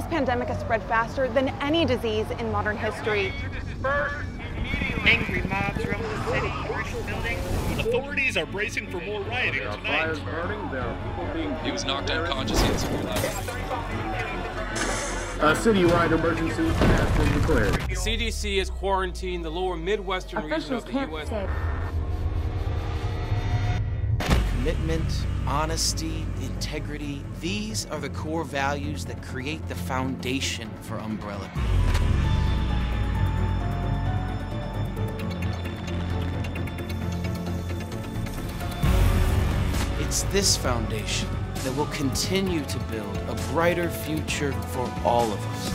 pandemic has spread faster than any disease in modern history. Angry mobs roam the city, commercial buildings. Authorities are bracing for more rioting tonight. Fires burning. There are people being. He was knocked unconscious in severe level. A citywide emergency has been declared. The CDC has quarantined the lower Midwestern region of the U.S. Commitment, honesty, integrity, these are the core values that create the foundation for Umbrella Group. It's this foundation that will continue to build a brighter future for all of us.